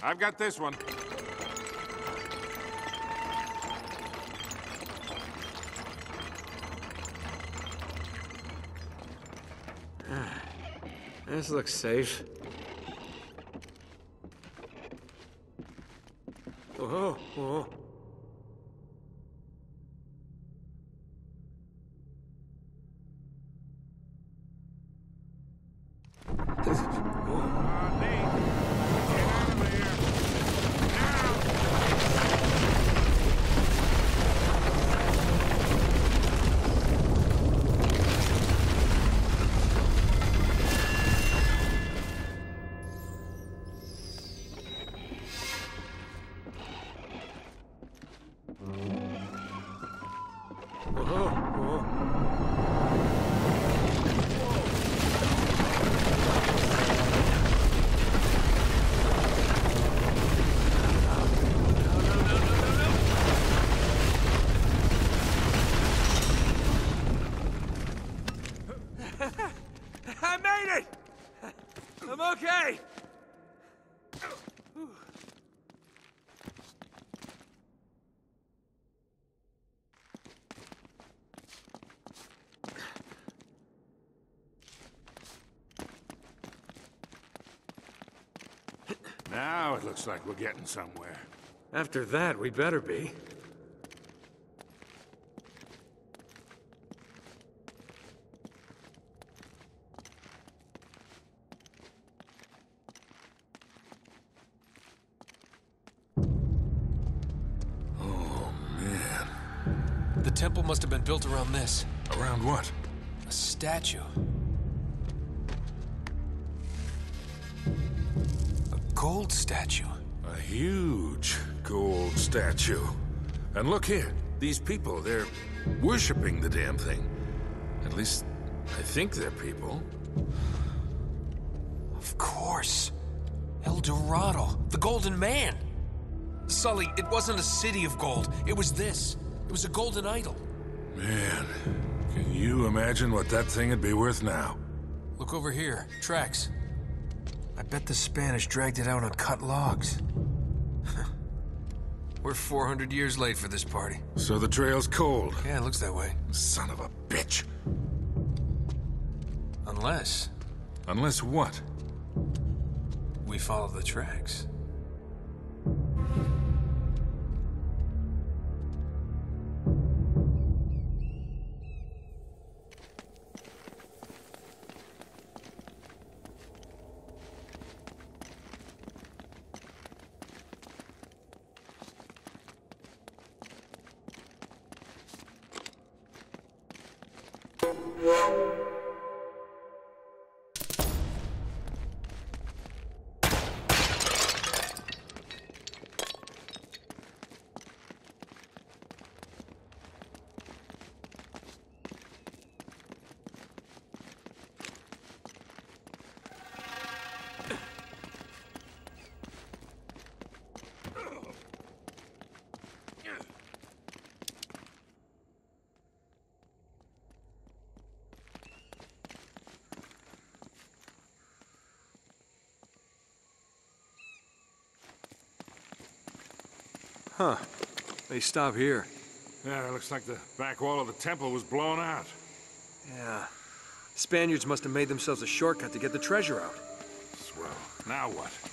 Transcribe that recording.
I've got this one. This looks safe. Whoa, whoa. I made it! I'm okay! Now it looks like we're getting somewhere. After that, we better be. The temple must have been built around this. Around what? A statue. A gold statue. A huge gold statue. And look here, these people, they're worshipping the damn thing. At least, I think they're people. Of course. El Dorado, the Golden Man. Sully, it wasn't a city of gold. It was this. It was a golden idol. Man, can you imagine what that thing would be worth now? Look over here. Tracks. I bet the Spanish dragged it out on cut logs. We're 400 years late for this party. So the trail's cold. Yeah, it looks that way. Son of a bitch. Unless Unless what? we follow the tracks. Huh. They stop here. Yeah, it looks like the back wall of the temple was blown out. Yeah. Spaniards must have made themselves a shortcut to get the treasure out. Swell. Now what?